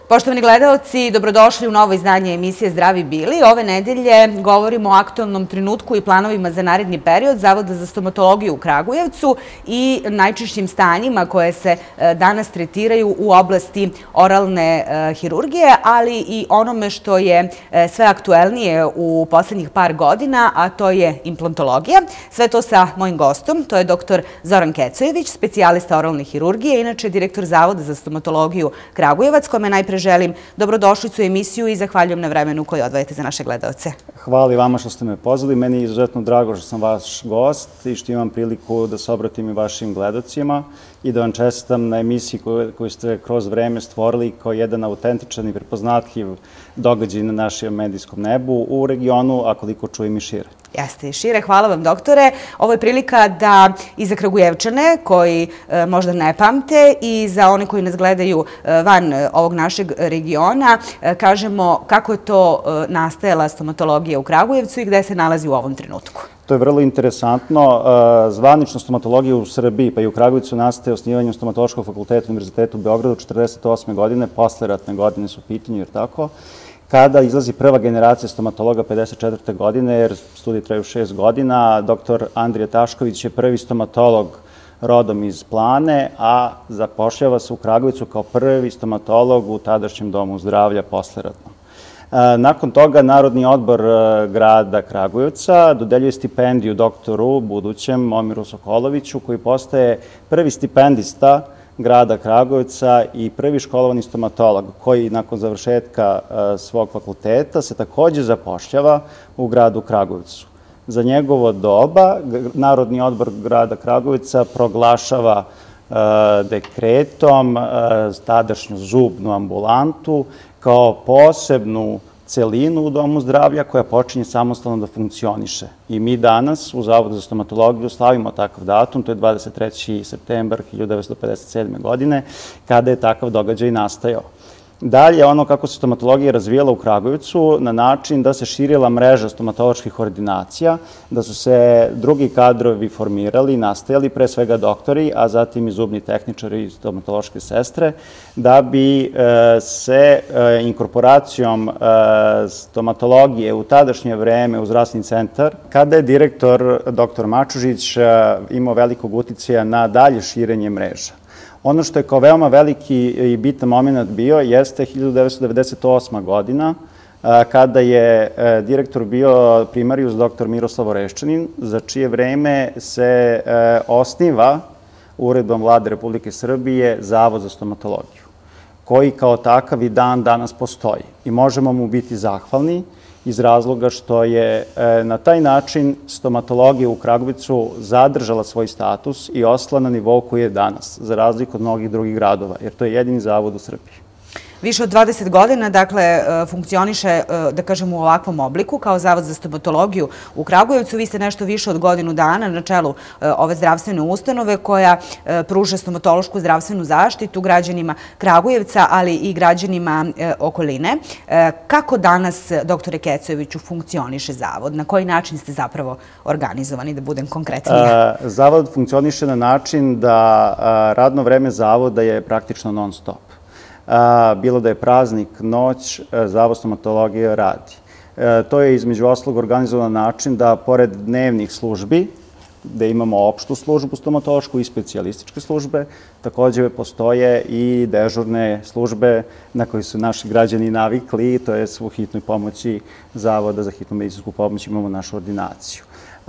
Poštovani gledaoci, dobrodošli u novo izdanje emisije Zdravi bili. Ove nedelje govorimo o aktualnom trenutku i planovima za naredni period Zavoda za stomatologiju u Kragujevcu i najčešćim stanjima koje se danas tretiraju u oblasti oralne hirurgije, ali i onome što je sve aktuelnije u poslednjih par godina, a to je implantologija. Sve to sa mojim gostom, to je dr. Zoran Kecojević, specijalista oralne hirurgije, inače direktor Zavoda za stomatologiju Kragujevac, kome najpre želim dobrodošlicu u emisiju i zahvaljujem na vremenu koje odvajate za naše gledaoce. Hvala i vama što ste me pozvali. Meni je izuzetno drago što sam vaš gost i što imam priliku da se obratim i vašim gledocima i da vam čestitam na emisiji koju ste kroz vreme stvorili kao jedan autentičan i prepoznatljiv događaj na našem medijskom nebu u regionu, a koliko čujem i šire. Jeste i šire. Hvala vam, doktore. Ovo je prilika da i za Kragujevčane, koji možda ne pamte, i za one koji nas gledaju van ovog našeg regiona, kažemo kako je to nastajala stomatologija u Kragujevcu i gde se nalazi u ovom trenutku. To je vrlo interesantno. Zvanično stomatologija u Srbiji, pa i u Kragujevcu, nastaje osnivanjem Stomatološkog fakulteta Univerziteta u Beogradu 1948. godine, posleratne godine su u pitanju, jer tako, kada izlazi prva generacija stomatologa 1954. godine, jer studije traju 6 godina. Dr. Andrija Tašković je prvi stomatolog rodom iz Plane, a zapošljava se u Kragujevcu kao prvi stomatolog u tadašnjem domu zdravlja posleratno. Nakon toga Narodni odbor grada Kragujevca dodeljuje stipendiju doktoru budućem Momiru Sokoloviću, koji postaje prvi stipendista grada Kragujevca i prvi školovani stomatolog koji nakon završetka svog fakulteta se takođe zapošljava u gradu Kragujevcu. Za njegovo doba Narodni odbor grada Kragujevca proglašava dekretom tadašnju zubnu ambulantu kao posebnu celinu u domu zdravlja koja počinje samostalno da funkcioniše. I mi danas u Zavodu za stomatologiju slavimo takav datum, to je 23. septembar 1957. godine, kada je takav događaj nastajao. Dalje, ono kako se stomatologija razvijala u Kragujevcu na način da se širila mreža stomatoloških ordinacija, da su se drugi kadrovi formirali, nastajali, pre svega doktori, a zatim i zubni tehničari i stomatološke sestre, da bi se inkorporacijom stomatologije u tadašnje vreme u zdravstveni centar, kada je direktor dr. Mačužić imao velikog uticaja na dalje širenje mreža. Ono što je kao veoma veliki i bitan moment bio jeste 1998. godina, kada je direktor bio primarijus dr. Miroslav Oreščanin, za čije vreme se osniva uredbom Vlade Republike Srbije Zavod za stomatologiju, koji kao takav i dan danas postoji. I možemo mu biti zahvalni iz razloga što je na taj način stomatologija u Kragujevcu zadržala svoj status i ostala na nivou koji je danas, za razliku od mnogih drugih gradova, jer to je jedini zavod u Srbiji. Više od 20 godina, dakle, funkcioniše, da kažem, u ovakvom obliku, kao Zavod za stomatologiju u Kragujevcu. Vi ste nešto više od godinu dana na čelu ove zdravstvene ustanove koja pruža stomatološku zdravstvenu zaštitu građanima Kragujevca, ali i građanima okoline. Kako danas, doktore Kecojeviću, funkcioniše Zavod? Na koji način ste zapravo organizovani, da budem konkretnija? Zavod funkcioniše na način da radno vreme Zavoda je praktično non stop. Bilo da je praznik, noć, Zavod stomatologije radi. To je između ostalog organizovan način da pored dnevnih službi, gde imamo opštu službu stomatološku i specijalističke službe, takođe postoje i dežurne službe na koje su naši građani navikli, to je u hitnoj pomoći Zavoda za hitnu medicinsku pomoć, imamo našu ordinaciju.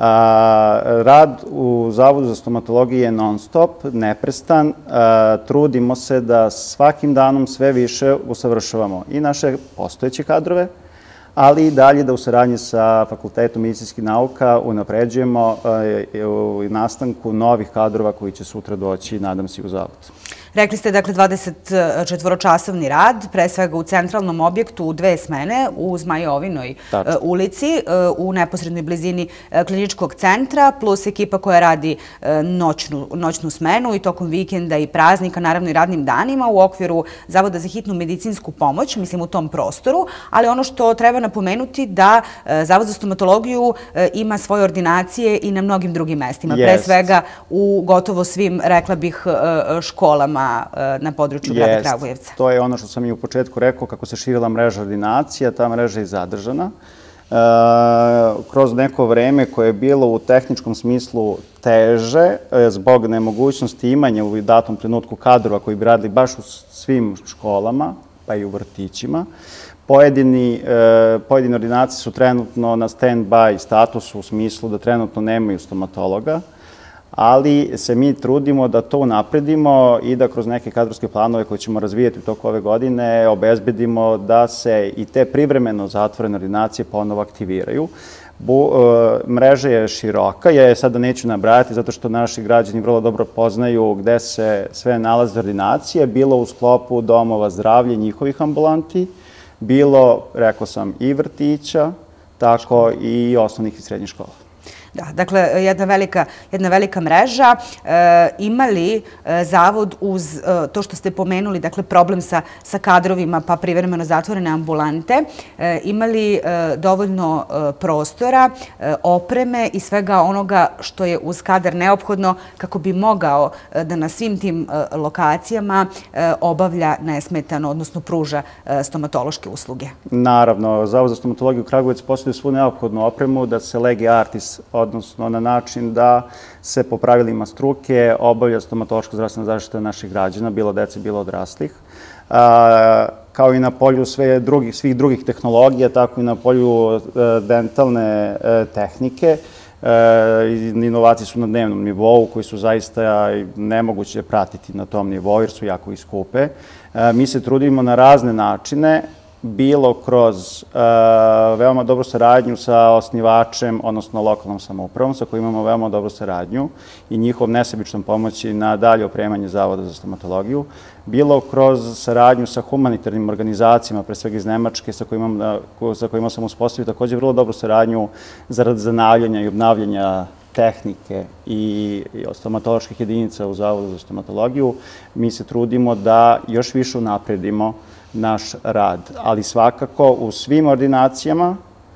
Rad u Zavodu za stomatologiju je non stop, neprestan. Trudimo se da svakim danom sve više usavršavamo i naše postojeće kadrove, ali i dalje da u saradnji sa Fakultetom medicinskih nauka unapređujemo u nastanku novih kadrova koji će sutra doći, nadam se, u Zavod. Rekli ste, dakle, 24-časovni rad, pre svega u centralnom objektu u 2 smene u Zmajovinoj ulici, u neposrednoj blizini kliničkog centra, plus ekipa koja radi noćnu smenu i tokom vikenda i praznika, naravno i radnim danima u okviru Zavoda za hitnu medicinsku pomoć, mislim u tom prostoru, ali ono što treba napomenuti da Zavod za stomatologiju ima svoje ordinacije i na mnogim drugim mestima, pre svega u gotovo svim, rekla bih, školama školama na području grada Kragujevca. To je ono što sam i u početku rekao, kako se širila mreža ordinacija, ta mreža je zadržana. Kroz neko vreme koje je bilo u tehničkom smislu teže, zbog nemogućnosti imanja u datom trenutku kadrova koji bi radili baš u svim školama, pa i u vrtićima, pojedine ordinacije su trenutno na stand-by statusu u smislu da trenutno nemaju stomatologa, ali se mi trudimo da to unapredimo i da kroz neke kadrovske planove koje ćemo razvijati u toku ove godine obezbedimo da se i te privremeno zatvorene ordinacije ponovo aktiviraju. Mreža je široka, ja je sada neću nabrajati zato što naši građani vrlo dobro poznaju gde se sve nalaze ordinacije, bilo u sklopu domova zdravlja i njihovih ambulanti, bilo, rekao sam, i vrtića, tako i osnovnih i srednjih škola. Da, dakle, jedna velika mreža. Ima li Zavod uz to što ste pomenuli, dakle, problem sa kadrovima pa privremeno zatvorene ambulante, ima li dovoljno prostora, opreme i svega onoga što je uz kadar neophodno kako bi mogao da na svim tim lokacijama obavlja nesmetano, odnosno pruža stomatološke usluge? Naravno, Zavod za stomatologiju Kragujevac posjeduje svu neophodnu opremu da se lege artis, odnosno na način da se po pravilima struke obavlja stomatološka zdravstvena zaštita naših građana, bilo dece, bilo odraslih. Kao i na polju svih drugih tehnologija, tako i na polju dentalne tehnike. Inovacije su na dnevnom nivou koji su zaista nemoguće pratiti na tom nivou jer su jako skupe. Mi se trudimo na razne načine, bilo kroz veoma dobru saradnju sa osnivačem, odnosno lokalnom samoupravom, sa kojim imamo veoma dobru saradnju i njihov nesebičnom pomoći na dalje opremanje Zavoda za stomatologiju, bilo kroz saradnju sa humanitarnim organizacijama, pre svega iz Nemačke, sa kojima sam uspostavio takođe vrlo dobru saradnju zarad zanavljanja i obnavljanja tehnike i stomatoloških jedinica u Zavodu za stomatologiju. Mi se trudimo da još više unapredimo naš rad, ali svakako u svim ordinacijama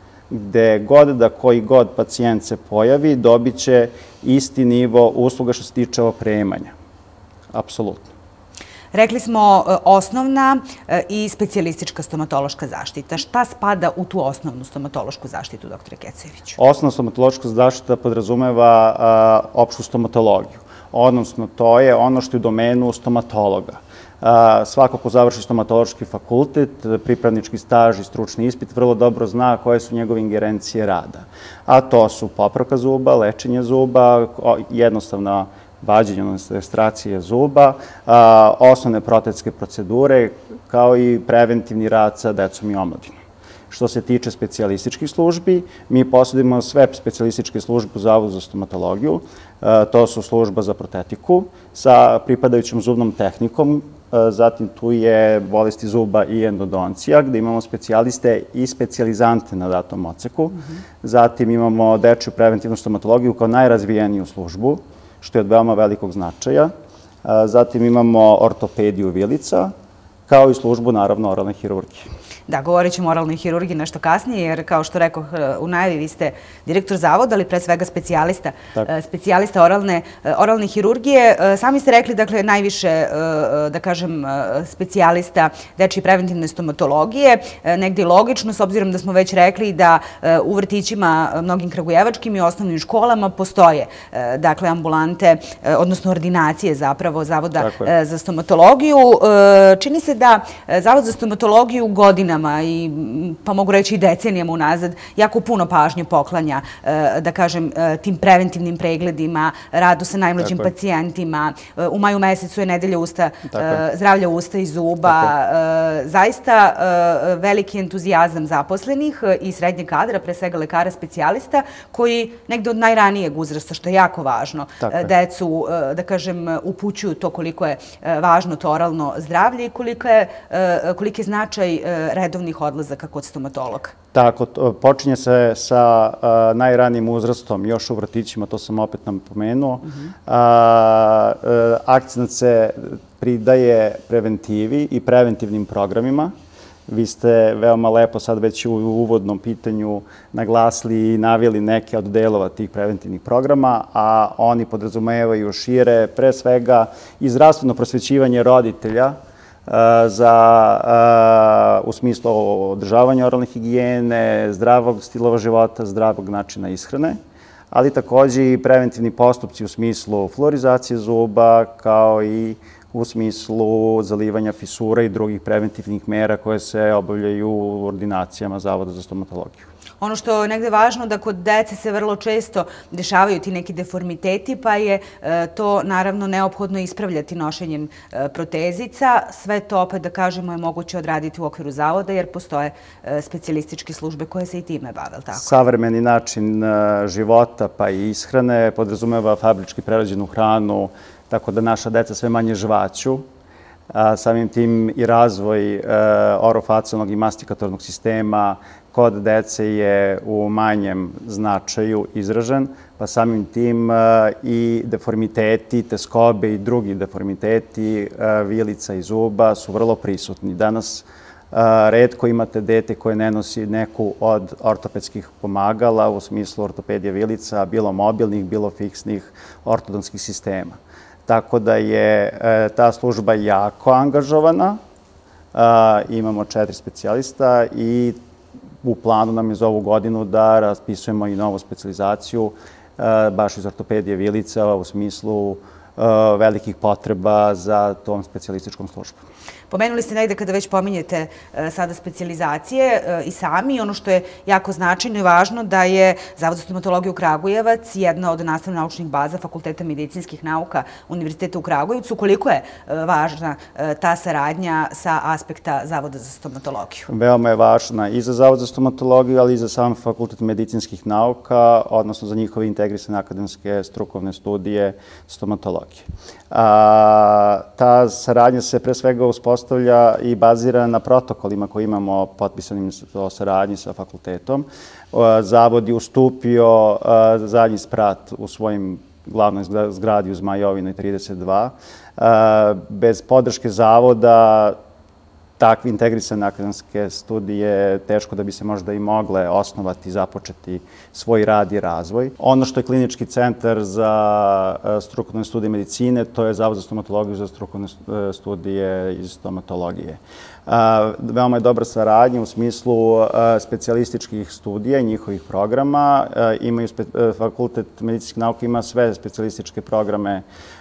gde god da koji god pacijent se pojavi dobit će isti nivo usluga što se tiče opremanja. Apsolutno. Rekli smo osnovna i specijalistička stomatološka zaštita. Šta spada u tu osnovnu stomatološku zaštitu, doktore Keceviću? Osnovna stomatološka zaštita podrazumeva opštu stomatologiju, odnosno to je ono što je u domenu stomatologa. Svako ko završi stomatološki fakultet, pripravnički staž i stručni ispit vrlo dobro zna koje su njegove ingerencije rada. A to su popravka zuba, lečenje zuba, jednostavna vađenje, odnosno ekstrakcija zuba, osnovne protetske procedure, kao i preventivni rad sa decom i omladinom. Što se tiče specijalističkih službi, mi posjedujemo sve specijalističke službe u Zavodu za stomatologiju. To su služba za protetiku sa pripadajućom zubnom tehnikom, zatim tu je bolesti zuba i endodoncija, gde imamo specijaliste i specijalizante na datom odseku. Zatim imamo dečju preventivnu stomatologiju kao najrazvijeniju službu, što je od veoma velikog značaja. Zatim imamo ortopediju vilica, kao i službu, naravno, oralne hirurgije. Da, govorit ćemo o oralnoj hirurgiji nešto kasnije, jer kao što rekoh u najavi, vi ste direktor zavoda, ali pre svega specijalista oralne hirurgije. Sami ste rekli, dakle, najviše, da kažem, specijalista dečje preventivne stomatologije. Negdje logično, s obzirom da smo već rekli da u vrtićima, mnogim kragujevačkim i osnovnim školama postoje, dakle, ambulante, odnosno ordinacije zapravo Zavoda za stomatologiju. Čini se da Zavod za stomatologiju godinama i, pa mogu reći i decenijama unazad, jako puno pažnje poklanja, da kažem, tim preventivnim pregledima, radu sa najmlađim pacijentima. U maju mesecu je nedelja zdravlja usta i zuba. Zaista veliki entuzijazam zaposlenih i srednjeg kadra, pre svega lekara specijalista, koji negde od najranijeg uzrasta, što je jako važno, decu, da kažem, upućuju to koliko je važno to oralno zdravlje i koliki je značaj redovnih odlazaka kod stomatologa. Tako, počinje se sa najranijim uzrastom, još u vrtićima, to sam opet napomenuo. Akcent se pridaje preventivi i preventivnim programima, Vi ste veoma lepo sad već u uvodnom pitanju naglasili i naveli neke od delova tih preventivnih programa, a oni podrazumevaju šire, pre svega, i zdravstveno prosvećivanje roditelja u smislu održavanja oralne higijene, zdravog stilova života, zdravog načina ishrane, ali takođe i preventivni postupci u smislu fluorizacije zuba, kao i u smislu zalivanja fisura i drugih preventivnih mera koje se obavljaju u ordinacijama Zavoda za stomatologiju. Ono što je negde važno da kod dece se vrlo često dešavaju ti neki deformiteti, pa je to naravno neophodno ispravljati nošenjem protezica. Sve to, opet da kažemo, je moguće odraditi u okviru zavoda jer postoje specijalističke službe koje se i time bave, tako? Savremeni način života pa i ishrane podrazumeva fabrički prerađenu hranu, tako da naša deca sve manje žvaću. Samim tim i razvoj orofacijalnog i mastikatornog sistema kod dece je u manjem značaju izražen, pa samim tim i deformiteti, teskobe i drugi deformiteti vilica i zuba su vrlo prisutni. Danas retko imate dete koje ne nosi neku od ortopedskih pomagala u smislu ortopedije vilica, bilo mobilnih, bilo fiksnih ortodonskih sistema. Tako da je ta služba jako angažovana, imamo 4 specijalista i u planu nam je za ovu godinu da raspisujemo i novu specijalizaciju baš iz ortopedije vilica u smislu velikih potreba za tom specijalističkom službom. Pomenuli ste negde kada već pominjete sada specijalizacije i sami. Ono što je jako značajno i važno da je Zavod za stomatologiju Kragujevac jedna od nastavno-naučnih baza Fakulteta medicinskih nauka Univerziteta u Kragujevcu. Koliko je važna ta saradnja sa aspekta Zavoda za stomatologiju? Veoma je važna i za Zavod za stomatologiju, ali i za sam Fakultet medicinskih nauka, odnosno za njihove integrisane akademske strukovne studije stomatologije. Ta saradnja se pre svega uspostavlja i bazira na protokolima koje imamo potpisanim o saradnji sa fakultetom. Zavod je ustupio zadnji sprat u svojim glavnoj zgradi u Zmajovinoj 32. Bez podrške zavoda takve integrisane akademske studije teško da bi se možda i mogle osnovati i započeti svoj rad i razvoj. Ono što je Klinički centar za strukovne studije medicine, to je Zavod za stomatologiju za strukovne studije iz stomatologije. Veoma je dobra saradnja u smislu specijalističkih studija i njihovih programa. Fakultet medicinskih nauka ima sve specijalističke programe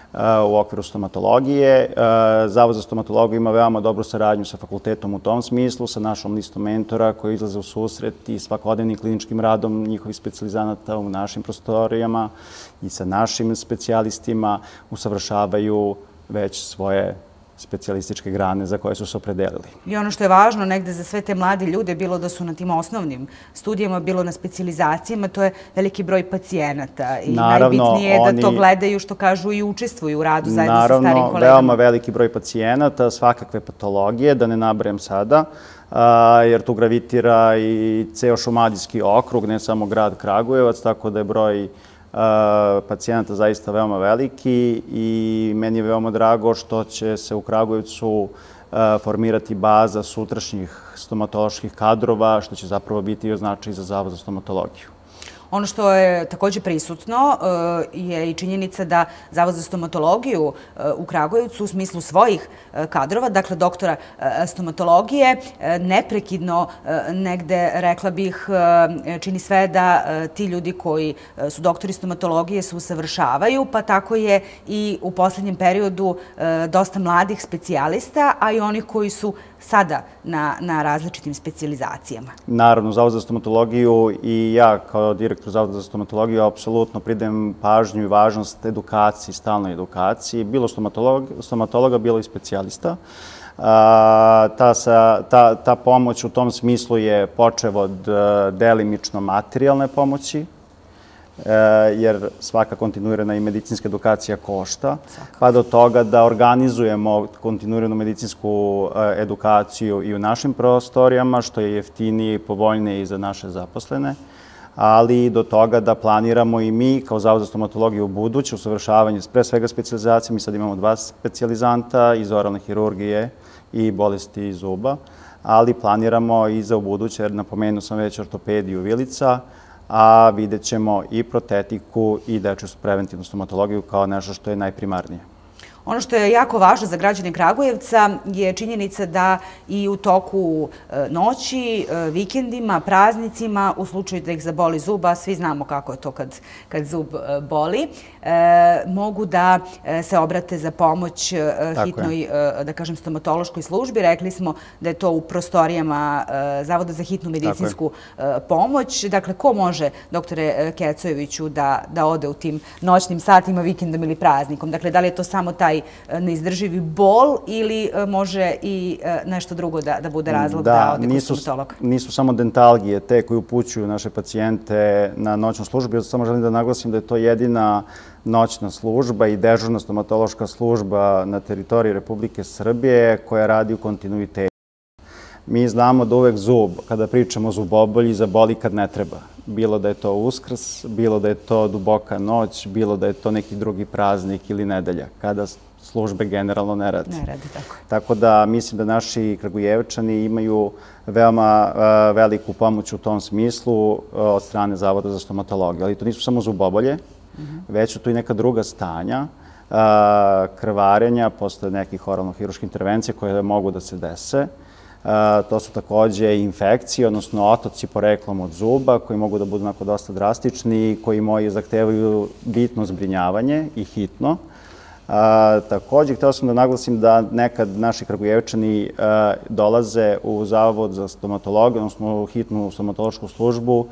u okviru stomatologije. Zavod za stomatologiju ima veoma dobru saradnju sa fakultetom u tom smislu, sa našom listom mentora koji izlaze u susret i svakodnevnim kliničkim radom njihovih specijalizanata u našim prostorijama i sa našim specijalistima usavršavaju već svoje specijalističke grane za koje su se opredelili. I ono što je važno negde za sve te mlade ljude, bilo da su na tim osnovnim studijama, bilo na specijalizacijama, to je veliki broj pacijenata i najbitnije je da to gledaju, što kažu, i učestvuju u radu zajedno sa starim kolegama. Naravno, veoma veliki broj pacijenata, svakakve patologije, da ne nabrajam sada, jer tu gravitira i ceo Šumadijski okrug, ne samo grad Kragujevac, tako da je broj pacijenata zaista veoma veliki i meni je veoma drago što će se u Kragujevcu formirati baza sutrašnjih stomatoloških kadrova, što će zapravo biti i označaj za Zavod za stomatologiju. Ono što je takođe prisutno je i činjenica da Zavod za stomatologiju u Kragujevcu u smislu svojih kadrova, dakle doktora stomatologije, neprekidno negde, rekla bih, čini sve da ti ljudi koji su doktori stomatologije se usavršavaju, pa tako je i u poslednjem periodu dosta mladih specijalista, a i onih koji su sada na različitim specijalizacijama. Naravno, Zavod za stomatologiju i ja kao direktor Zavoda za stomatologiju apsolutno pridajem pažnju i važnost edukaciji, stalnoj edukaciji, bilo stomatologa, bilo i specijalista. Ta pomoć u tom smislu je počev od delimično materijalne pomoći, jer svaka kontinuirana i medicinska edukacija košta, pa do toga da organizujemo kontinuiranu medicinsku edukaciju i u našim prostorijama, što je jeftinije i povoljnije i za naše zaposlene, ali i do toga da planiramo i mi kao Zavod za stomatologiju u buduće usavršavanje, pre svega specijalizacije. Mi sad imamo 2 specijalizanta iz oralne hirurgije i bolesti zuba, ali planiramo i za ubuduće, jer napomenuo sam već ortopediju vilica, a vidjet ćemo i protetiku i dečju preventivnu stomatologiju kao nešto što je najprimarnije. Ono što je jako važno za građane Kragujevca je činjenica da i u toku noći, vikendima, praznicima, u slučaju da ih zaboli zub, a svi znamo kako je to kad zub boli, mogu da se obrate za pomoć hitnoj, da kažem, stomatološkoj službi. Rekli smo da je to u prostorijama Zavoda za hitnu medicinsku pomoć. Dakle, ko može, doktore Kecojeviću, da ode u tim noćnim satima, vikendom ili praznikom? Dakle, da li je to samo taj neizdrživi bol ili može i nešto drugo da bude razlog da ode kod stomatologa? Nisu samo dentalgije te koji upućuju naše pacijente na noćnu službu. Ja samo želim da naglasim da je to jedina noćna služba i dežurna stomatološka služba na teritoriji Republike Srbije koja radi u kontinuitetu. Mi znamo da uvek zub, kada pričamo o zubobolji, zaboli kad ne treba. Bilo da je to Uskrs, bilo da je to duboka noć, bilo da je to neki drugi praznik ili nedelja, kada službe generalno ne rade. Ne rade, tako. Tako da mislim da naši Kragujevčani imaju veoma veliku pomoć u tom smislu od strane Zavoda za stomatologiju. Ali to nisu samo zubobolje, već su tu i neka druga stanja, krvarenja posle nekih oralno-hirurških intervencija koje mogu da se dese. To su takođe infekcije, odnosno otoci poreklom od zuba, koji mogu da budu onako dosta drastični, koji zahtevaju bitno zbrinjavanje i hitno. Takođe, hteo sam da naglasim da nekad naši Kragujevčani dolaze u Zavod za stomatologiju, odnosno u hitnu stomatološku službu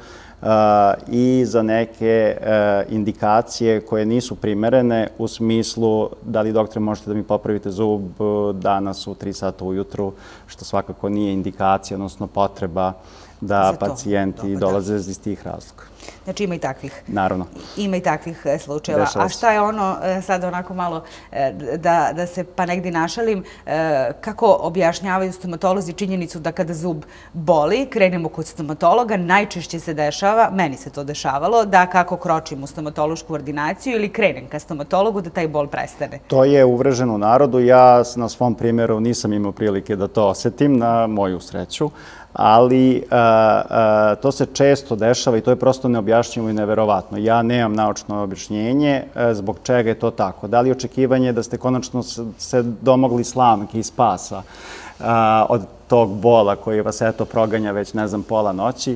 i za neke indikacije koje nisu primerene u smislu da li, doktore, možete da mi popravite zub danas u 3 sata ujutru, što svakako nije indikacija, odnosno potreba da pacijenti dolaze iz tih razloga. Znači ima i takvih. Naravno. Ima i takvih slučajeva. A šta je ono, sad onako malo da se pa negdje našalim, kako objašnjavaju stomatolozi činjenicu da kada zub boli, krenemo kod stomatologa, najčešće se dešava, meni se to dešavalo, da kako kročim u stomatološku ordinaciju ili krenem ka stomatologu da taj bol prestane. To je uvreženo u narodu. Ja na svom primjeru nisam imao prilike da to osetim, na moju sreću, ali to se često dešava i to je prosto neobjašnjivo i neverovatno. Ja nemam naučno objašnjenje zbog čega je to tako. Da li je očekivanje da ste konačno se domogli slamke i spasa od tog bola koji vas eto proganja već, ne znam, pola noći,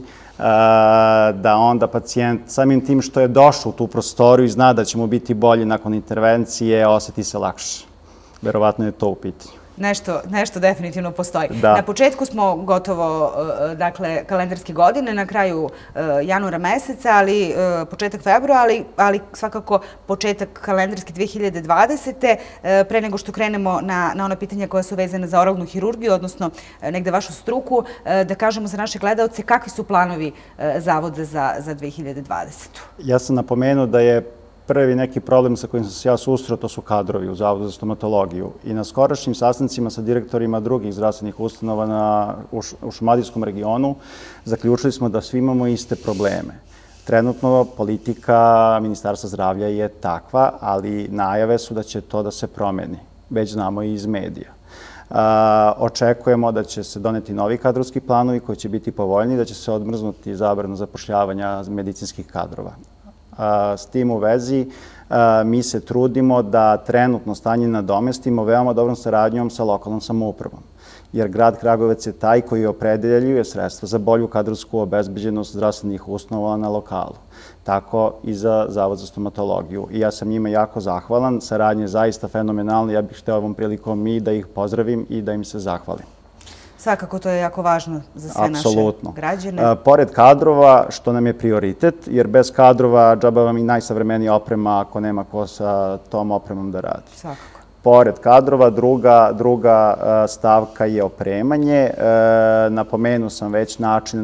da onda pacijent samim tim što je došao u tu prostoriju i zna da će mu biti bolji nakon intervencije, osjeti se lakše. Verovatno je to u pitanju. Nešto definitivno postoji. Na početku smo gotovo, dakle, kalendarske godine, na kraju januara meseca, ali početak februara, ali svakako početak kalendarske 2020. Pre nego što krenemo na ona pitanja koja su vezane za oralnu hirurgiju, odnosno negde vašu struku, da kažemo za naše gledalce kakvi su planovi Zavoda za 2020. Ja sam napomenuo da je prvi neki problem sa kojim sam se ja susreo, to su kadrovi u Zavodu za stomatologiju. I na skorašnjim sastancima sa direktorima drugih zdravstvenih ustanova u šumadijskom regionu zaključili smo da svi imamo iste probleme. Trenutno politika Ministarstva zdravlja je takva, ali najave su da će to da se promeni. Već znamo i iz medija. Očekujemo da će se doneti novi kadrovski planovi koji će biti povoljni, da će se odmrznuti zabrana zapošljavanja medicinskih kadrova. S tim u vezi mi se trudimo da trenutno stanje nadomestimo veoma dobrom saradnjom sa lokalnom samoupravom, jer grad Kragujevac je taj koji opredeljuje sredstva za bolju kadrovsku obezbeđenost zdravstvenih ustanova na lokalu. Tako i za Zavod za stomatologiju. I ja sam njima jako zahvalan, saradnja je zaista fenomenalna, ja bih hteo ovom prilikom i da ih pozdravim i da im se zahvalim. Svakako to je jako važno za sve naše građane. Pored kadrova, što nam je prioritet, jer bez kadrova džaba vam i najsavremenija oprema ako nema ko sa tom opremom da radi. Svakako. Pored kadrova, druga stavka je opremanje. Napomenuo sam već načine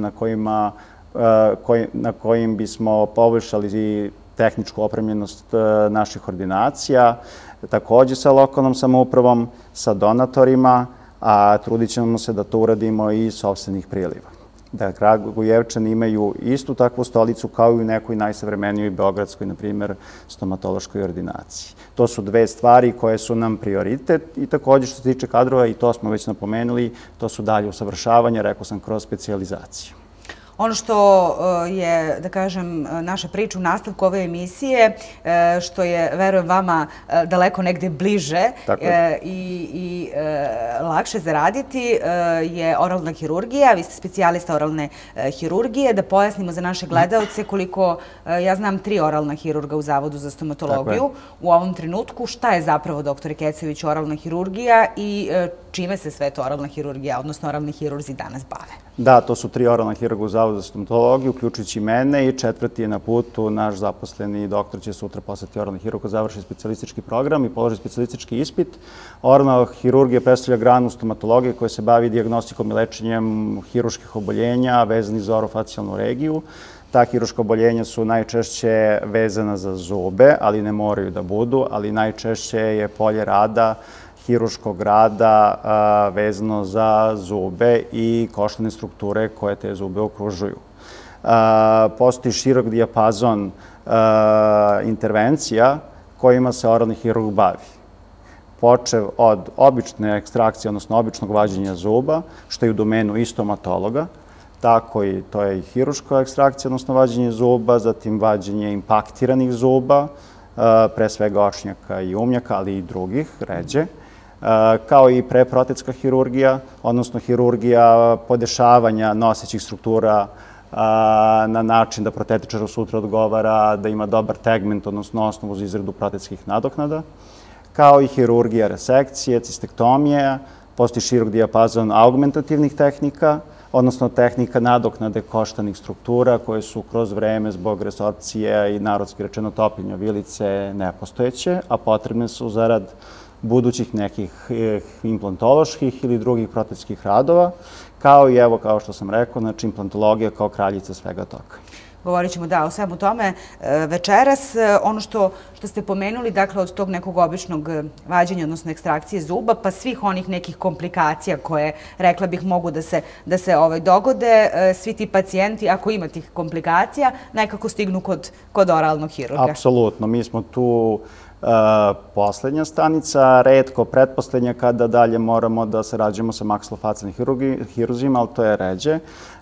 na kojim bismo poboljšali tehničku opremljenost naših ordinacija, takođe sa lokalnom samoupravom, sa donatorima, a trudit ćemo se da to uradimo i iz sopstvenih priliva. da Kragujevčani imaju istu takvu stolicu kao i u nekoj najsavremenijoj beogradskoj, na primjer, stomatološkoj ordinaciji. To su dve stvari koje su nam prioritet i također što se tiče kadrova, i to smo već napomenuli, to su dalje usavršavanje, rekao sam, kroz specijalizaciju. Ono što je, da kažem, naša priča u nastavku ove emisije, što je, verujem vama, daleko negde bliže i lakše zaraditi, je oralna hirurgija. Vi ste specijalista oralne hirurgije. Da pojasnimo za naše gledalce koliko, ja znam 3 oralna hirurga u Zavodu za stomatologiju u ovom trenutku. Šta je zapravo, doktore Kecević, oralna hirurgija i čime se sve to oralna hirurgija, odnosno oralni hirurzi danas bave? Da, to su 3 oralna hirurga u Zavodu za stomatologiju, uključujući mene, i 4. je na putu. Naš zaposleni doktor će sutra postati oralni hirurg, završi specijalistički program i položi specijalistički ispit. Oralna hirurgija predstavlja granu stomatologije koja se bavi dijagnostikom i lečenjem hirurških oboljenja vezanih za orofacijalnu regiju. Ta hirurška oboljenja su najčešće vezana za zube, ali ne moraju da budu, ali najčešće je polje rada hirurškog rada vezano za zube i koštane strukture koje te zube okružuju. Postoji širok dijapazon intervencija kojima se oralni hirurg bavi. Počev od obične ekstrakcije, odnosno običnog vađenja zuba, što je u domenu i stomatologa, tako i to je i hirurška ekstrakcija, odnosno vađenje zuba, zatim vađenje impaktiranih zuba, pre svega očnjaka i umnjaka, ali i drugih, ređe, kao i preprotetska hirurgija, odnosno hirurgija podešavanja nosećih struktura na način da protetičaru sutra odgovara da ima dobar tegment, odnosno osnovu za izradu protetskih nadoknada, kao i hirurgija resekcije, cistektomije, postoji širok dijapazon augmentativnih tehnika, odnosno tehnika nadoknade koštanih struktura koje su kroz vreme zbog resorpcije i narodski rečeno topljenja vilice nepostojeće, a potrebne su zarad budućih nekih implantoloških ili drugih protetskih radova, kao i, evo, kao što sam rekao, znači implantologija kao kraljica svega toga. Govorit ćemo, da, o svemu tome večeras. Ono što ste pomenuli, dakle, od tog nekog običnog vađenja, odnosno ekstrakcije zuba, pa svih onih nekih komplikacija koje, rekla bih, mogu da se dogode, svi ti pacijenti, ako ima tih komplikacija, nekako stignu kod oralnog hirurga. Apsolutno. Mi smo tu poslednja stanica, retko pretposlednja kada dalje moramo da sarađujemo sa maksilofacijalnim hiruzima, ali to je ređe.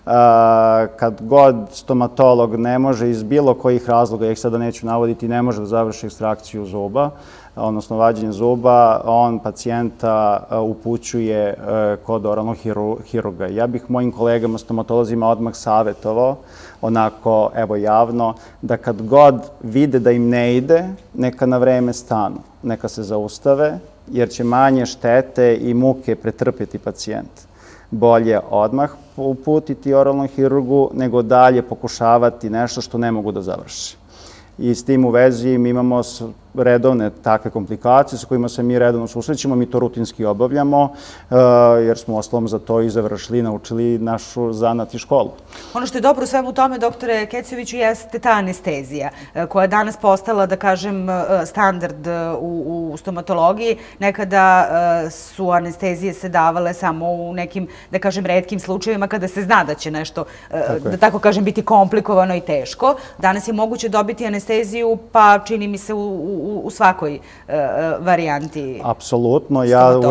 Kad god stomatolog ne može iz bilo kojih razloga, ja ih sada neću navoditi, ne može da završi ekstrakciju zuba, odnosno vađenje zuba, on pacijenta upućuje kod oralnog hirurga. Ja bih mojim kolegama stomatolozima odmah savjetovao, onako, evo, javno, da kad god vide da im ne ide, neka na vreme stanu, neka se zaustave, jer će manje štete i muke pretrpjeti pacijent. Bolje odmah uputiti oralnom hirurgu, nego dalje pokušavati nešto što ne mogu da završi. I s tim u vezi mi imamo redovne takve komplikacije sa kojima se mi redovno susrećemo, mi to rutinski obavljamo, jer smo ostalom za to i završili i naučili našu zanat i školu. Ono što je dobro u svemu tome, doktore Keceviću, jeste ta anestezija, koja je danas postala, da kažem, standard u stomatologiji. Nekada su anestezije se davale samo u nekim, da kažem, retkim slučajevima kada se zna da će nešto, da tako kažem, biti komplikovano i teško. Danas je moguće dobiti anesteziju, pa čini mi se u svakoj varijanti. Apsolutno.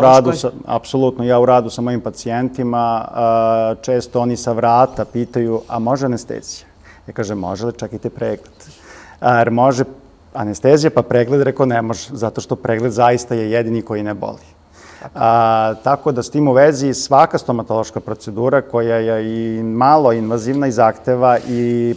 Ja u radu sa mojim pacijentima često oni sa vrata pitaju, a može anestezija? Ja kažem, može li, čekajte pregled. Jer može anestezija, pa pregled, rekao ne može, zato što pregled zaista je jedini koji ne boli. Tako da s tim u vezi svaka stomatološka procedura koja je i malo invazivna i zahteva i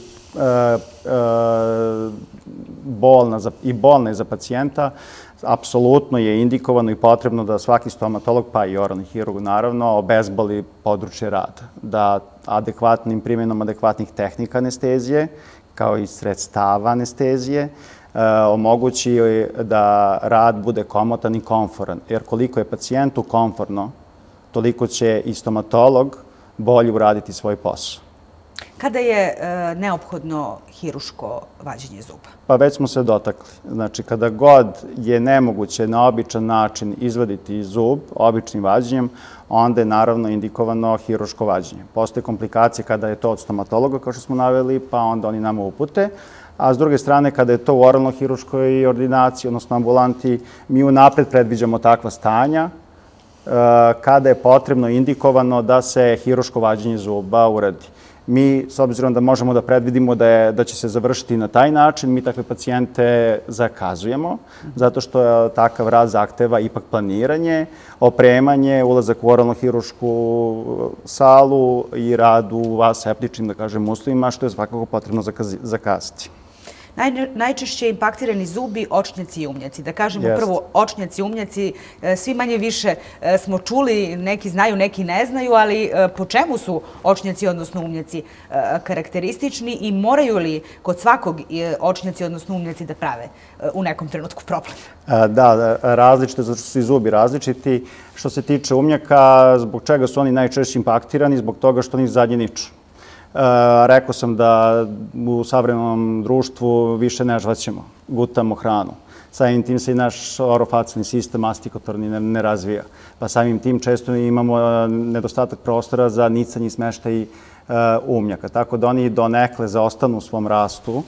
bolna je za pacijenta, apsolutno je indikovano i potrebno da svaki stomatolog, pa i oralni hirurg naravno, obezboli područje rada. Da adekvatnim primjenom adekvatnih tehnika anestezije, kao i sredstava anestezije, omogući da rad bude komotan i komforan. Jer koliko je pacijentu komforno, toliko će i stomatolog bolje uraditi svoj posao. Kada je neophodno hiruško vađenje zuba? Pa već smo se dotakli. Znači, kada god je nemoguće na običan način izvaditi zub običnim vađenjem, onda je naravno indikovano hiruško vađenje. Postoje komplikacije kada je to od stomatologa, kao što smo naveli, pa onda oni nama upute. A s druge strane, kada je to u oralno-hiruškoj ordinaciji, odnosno ambulanti, mi unapred predviđamo takva stanja kada je potrebno indikovano da se hiruško vađenje zuba uradi. Mi, s obzirom da možemo da predvidimo da će se završiti na taj način, mi takve pacijente zakazujemo, zato što takav rad zahteva ipak planiranje, opremanje, ulazak u oralno-hirušku salu i rad u aseptičnim, da kažem, uslovima, što je svakako potrebno zakazati. Najčešće impaktirani zubi, očnjaci i umnjaci. Da kažemo prvo očnjaci i umnjaci, svi manje više smo čuli, neki znaju, neki ne znaju, ali po čemu su očnjaci, odnosno umnjaci, karakteristični i moraju li kod svakog očnjaci, odnosno umnjaci da prave u nekom trenutku problem? Da, različite, zato što su i zubi različiti. Što se tiče umnjaka, zbog čega su oni najčešće impaktirani? Zbog toga što oni zadnje niču. Rekao sam da u savremenom društvu više ne žvaćemo, gutamo hranu. Samim tim se i naš orofacijalni sistem mastikatorni ne razvija. Pa samim tim često imamo nedostatak prostora za nicanje i smeštaj umnjaka. Tako da oni donekle zaostanu u svom rastu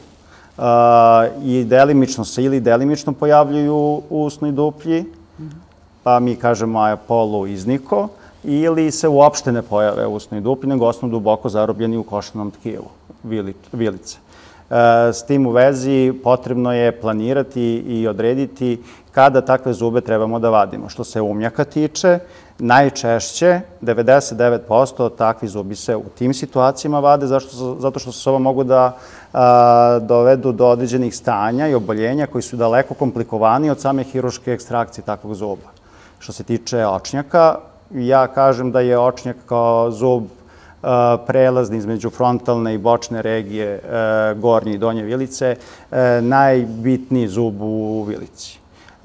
i delimično se ili delimično pojavljuju u usnoj duplji, pa mi kažemo poluizniko, ili se uopšte ne pojave u usnoj duplji, nego ostanu duboko zarobljeni u koštanom tkivu, vilice. S tim u vezi potrebno je planirati i odrediti kada takve zube trebamo da vadimo. Što se umnjaka tiče, najčešće 99% takvi zubi se u tim situacijama vade, zato što se ovo mogu da dovedu do određenih stanja i oboljenja koji su daleko komplikovaniji od same hiruške ekstrakcije takvog zuba. Što se tiče očnjaka, ja kažem da je očnjak kao zub prelazni između frontalne i bočne regije gornje i donje vilice najbitniji zub u vilici.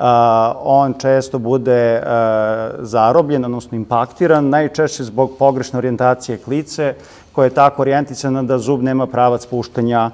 On često bude zarobljen, odnosno impaktiran, najčešće zbog pogrešne orijentacije klice, koja je tako orijentisana da zub nema pravac spuštanja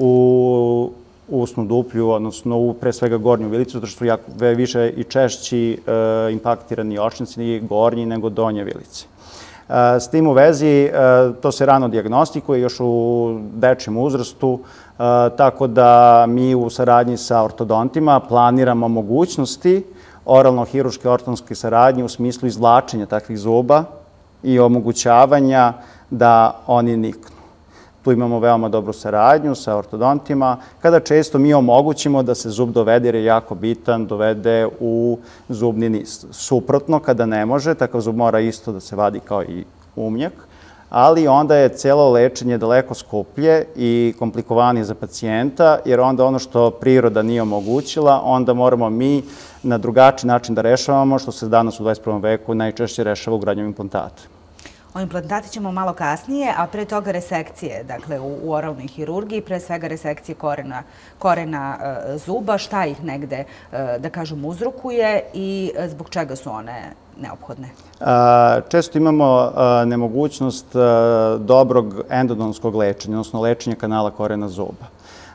u usnu duplju, odnosno pre svega gornju vilicu, zato što su više i češći impaktirani očnjaci gornji nego donje vilice. S tim u vezi, to se rano dijagnostikuje još u dečijem uzrastu, tako da mi u saradnji sa ortodontima planiramo mogućnosti oralno-hiruške ortodonske saradnje u smislu izvlačenja takvih zuba i omogućavanja da oni niknu. Tu imamo veoma dobru saradnju sa ortodontima, kada često mi omogućimo da se zub dovede, jer je jako bitan, dovede u zubni niz. Suprotno, kada ne može, takav zub mora isto da se vadi kao i umnjak, ali onda je celo lečenje daleko skuplje i komplikovanije za pacijenta, jer onda ono što priroda nije omogućila, onda moramo mi na drugačiji način da rešavamo, što se danas u 21. veku najčešće rešava ugradnjom implantata. O implantati ćemo malo kasnije, a pre toga resekcije, dakle u oralnoj hirurgiji, pre svega resekcije korena zuba, šta ih negde, da kažem, uzrokuje i zbog čega su one neophodne? Često imamo nemogućnost dobrog endodonskog lečenja, odnosno lečenja kanala korena zuba.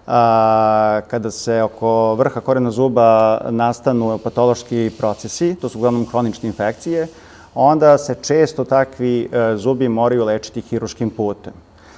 Kada se oko vrha korena zuba nastanu patološki procesi, to su uglavnom hronične infekcije, onda se često takvi zubi moraju lečiti hiruškim putem.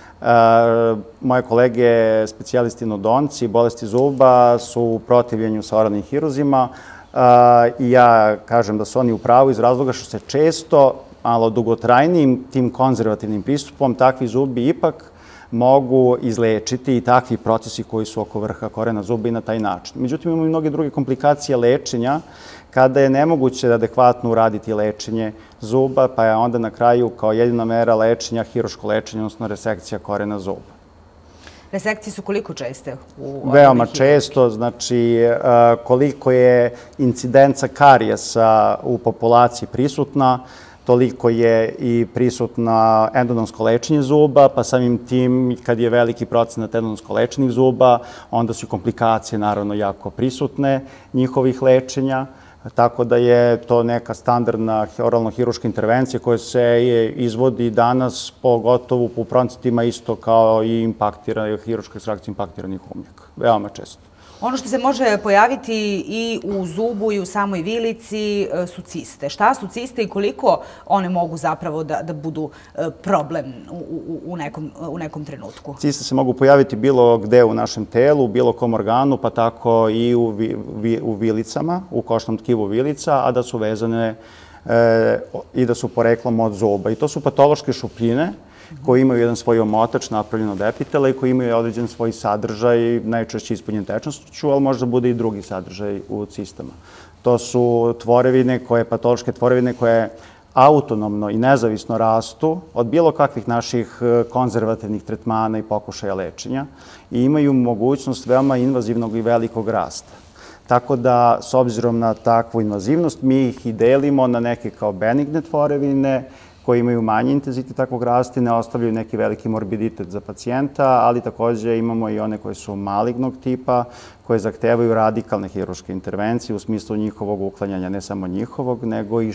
Moje kolege, specijalisti endodonci, bolesti zuba su u protivljenju sa oralnim hiruzima i ja kažem da su oni u pravu iz razloga što se često, malo dugotrajnijim tim konzervativnim pristupom, takvi zubi ipak mogu izlečiti i takvi procesi koji su oko vrha korena zuba i na taj način. Međutim, imamo i mnoge druge komplikacije lečenja kada je nemoguće adekvatno uraditi lečenje zuba, pa je onda na kraju kao jedina mera lečenja hiruško lečenje, odnosno resekcija korena zuba. Resekcije su koliko česte? Veoma često, znači koliko je incidenca karijesa u populaciji prisutna, toliko je i prisutna endodonsko lečenje zuba, pa samim tim, kad je veliki procenat endodonsko lečenih zuba, onda su komplikacije naravno jako prisutne njihovih lečenja. Tako da je to neka standardna oralno-hiruška intervencija koja se izvodi danas pogotovo u procentima isto kao i hiruška ekstrakcija impaktiranih umljaka. Veoma često. Ono što se može pojaviti i u zubu i u samoj vilici su ciste. Šta su ciste i koliko one mogu zapravo da budu problem u nekom trenutku? Ciste se mogu pojaviti bilo gde u našem telu, u bilo kom organu, pa tako i u vilicama, u košnom tkivu vilica, a da su vezane i da su poreklom od zuba. I to su patološke šupljine koji imaju jedan svoj omotač napravljen od epitela i koji imaju određen svoj sadržaj, najčešće ispunjen tečnošću, ali možda bude i drugi sadržaj u cistama. To su patološke tvorevine koje autonomno i nezavisno rastu od bilo kakvih naših konzervativnih tretmana i pokušaja lečenja i imaju mogućnost veoma invazivnog i velikog rasta. Tako da, s obzirom na takvu invazivnost, mi ih i delimo na neke kao benigne tvorevine, koji imaju manji intenzitet takvog rasta i ne ostavljaju neki veliki morbiditet za pacijenta, ali takođe imamo i one koje su malignog tipa, koje zahtevaju radikalne hiruške intervencije u smislu njihovog uklanjanja, ne samo njihovog, nego i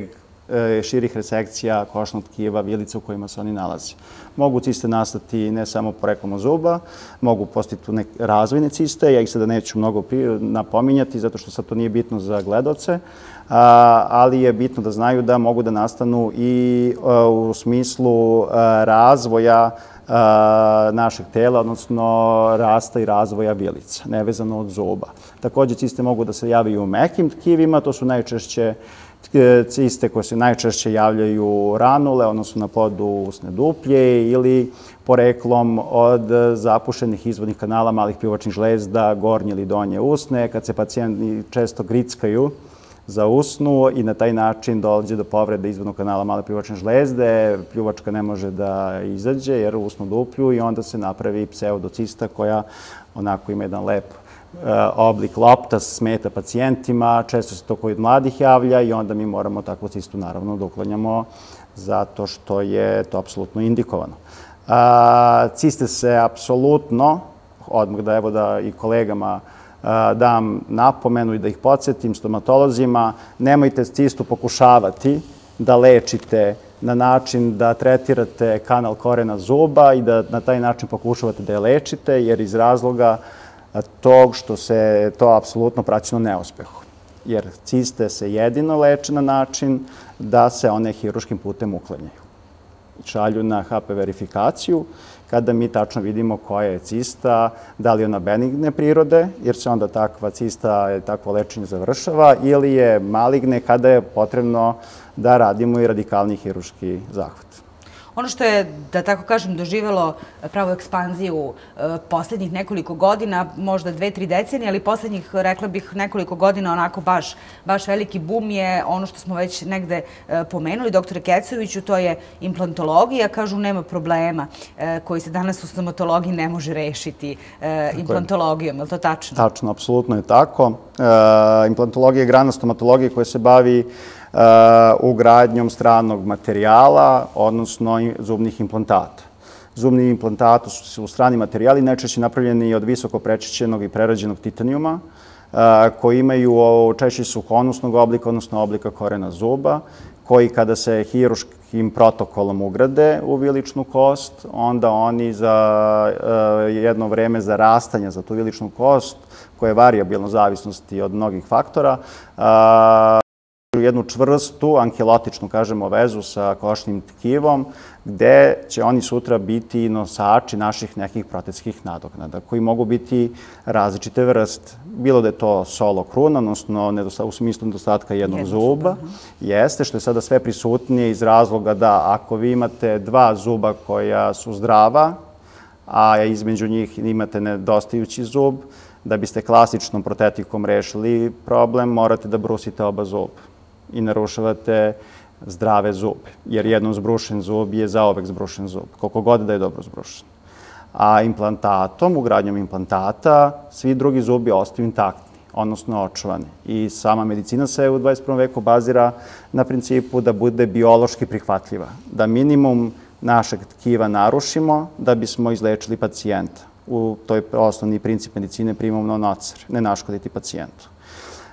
širih resekcija košnog tkiva, vilica u kojima se oni nalaze. Mogu ciste nastati ne samo poreklom od zuba, mogu postati razvojne ciste, ja ih sada neću mnogo napominjati, zato što sad to nije bitno za gledaoce, ali je bitno da znaju da mogu da nastanu i u smislu razvoja našeg tela, odnosno rasta i razvoja vilica, nevezano od zuba. Takođe, ciste mogu da se javaju u mekim tkivima, to su najčešće ciste koje se najčešće javljaju ranule, odnosno na podu usne duplje ili poreklom od zapušenih izvodnih kanala malih pljuvačnih žlezda, gornje ili donje usne, kad se pacijenti često grickaju za usnu i na taj način dođe do povrede izvodnog kanala male pljuvačne žlezde, pljuvačka ne može da izađe jer usnu duplju i onda se napravi pseudocista koja onako ima jedan lep oblik lopta, smeta pacijentima, često se to kod mladih javlja i onda mi moramo takvu cistu naravno da uklanjamo zato što je to apsolutno indikovano. Ciste se apsolutno, odmah da i kolegama dam napomenu i da ih podsjetim, stomatolozima, nemojte cistu pokušavati da lečite na način da tretirate kanal korena zuba i da na taj način pokušavate da je lečite, jer iz razloga tog što se to apsolutno praćeno neuspehu. Jer ciste se jedino leče na način da se one hiruškim putem uklanjaju. Šalju na HP verifikaciju, kada mi tačno vidimo koja je cista, da li je ona benigne prirode, jer se onda takva cista, takvo lečenje završava, ili je maligne kada je potrebno da radimo i radikalni hiruški zahvat. Ono što je, da tako kažem, doživelo pravu ekspanziju poslednjih nekoliko godina, možda 2-3 decenije, ali poslednjih, rekla bih, nekoliko godina onako baš veliki bum je ono što smo već negde pomenuli, doktore Kecoviću, to je implantologija. Kažu, nema problema koji se danas u stomatologiji ne može rešiti implantologijom. Je li to tačno? Tačno, apsolutno je tako. Implantologija je grana stomatologije koja se bavi ugradnjom stranog materijala, odnosno zubnih implantata. Zubni implantati su strani materijali, najčešće napravljeni od visoko prečišćenog i prerađenog titanijuma, koji imaju češće su konusnog oblika, odnosno oblika korena zuba, koji kada se hiruškim protokolom ugrade u viličnu kost, onda oni za jedno vreme zarastanja za tu viličnu kost, koja je varijabilna u zavisnosti od mnogih faktora, jednu čvrstu, ankilotičnu, kažemo, vezu sa košnim tkivom, gde će oni sutra biti nosači naših nekih protetskih nadoknada, koji mogu biti različite vrste. Bilo da je to solo kruna, odnosno u smislu nedostatka jednog zuba, jeste, što je sada sve prisutnije iz razloga da ako vi imate dva zuba koja su zdrava, a između njih imate nedostajući zub, da biste klasičnom protetikom rešili problem, morate da brusite oba zuba i narušavate zdrave zube, jer jednom zbrušen zub je zaovek zbrušen zub, koliko god da je dobro zbrušen. A implantatom, ugradnjom implantata, svi drugi zubi ostaju intaktni, odnosno očuvani. I sama medicina se u 21. veku bazira na principu da bude biološki prihvatljiva, da minimum našeg tkiva narušimo da bismo izlečili pacijenta. To je osnovni princip medicine, primum non nocere, ne naškoditi pacijentu.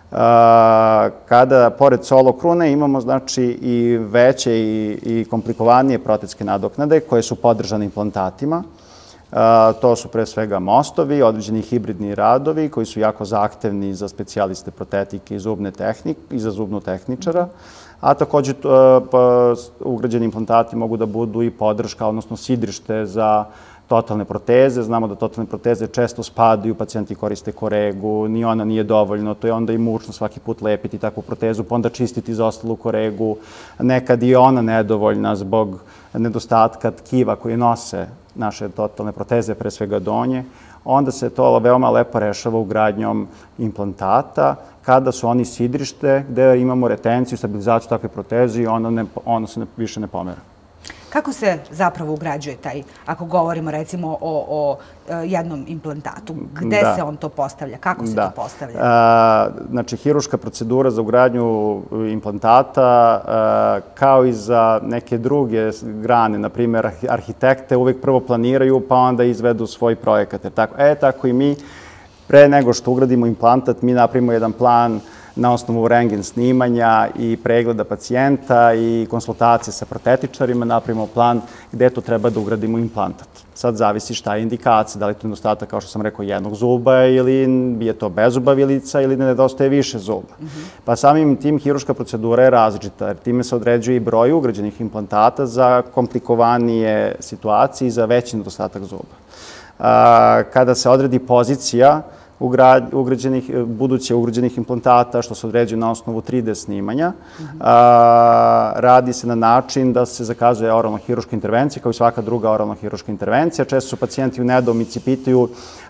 kada pored solo krune imamo znači i veće i komplikovanije protetske nadoknade koje su podržane implantatima. To su pre svega mostovi, određeni hibridni radovi koji su jako zahtevni za specijaliste protetike i za zubnu tehničara, a takođe ugrađeni implantati mogu da budu i podrška, odnosno sidrište za totalne proteze. Znamo da totalne proteze često spadaju, pacijenti koriste koregu, ni ona nije dovoljno, to je onda i mučno svaki put lepiti takvu protezu, pa onda čistiti zaostalu koregu. Nekad i ona nedovoljna zbog nedostatka tkiva koji nose naše totalne proteze, pre svega donje. Onda se to veoma lepo rešava ugradnjom implantata, kada su oni sidrište, gde imamo retenciju, stabilizaciju takve proteze i ono se više ne pomera. Kako se zapravo ugrađuje taj, ako govorimo recimo o jednom implantatu? Gde se on to postavlja? Kako se to postavlja? Znači, hiruška procedura za ugradnju implantata, kao i za neke druge grane, na primjer, arhitekte uvijek prvo planiraju, pa onda izvedu svoj projekat. Tako i mi, pre nego što ugradimo implantat, mi napravimo jedan plan na osnovu rentgen snimanja i pregleda pacijenta i konsultacije sa protetičarima, napravimo plan gde to treba da ugradimo implantat. Sad zavisi šta je indikacija, da li je to nedostatak, kao što sam rekao, jednog zuba ili je to bezubavilica ili nedostaje više zuba. Pa samim tim hiruška procedura je različita, jer time se određuje i broj ugrađenih implantata za komplikovanije situacije i za veći nedostatak zuba. Kada se odredi pozicija buduće ugrađenih implantata, što se određuje na osnovu 3D snimanja, radi se na način da se zakazuje oralno-hiruška intervencija, kao i svaka druga oralno-hiruška intervencija. Često su pacijenti u nedoumici, pitaju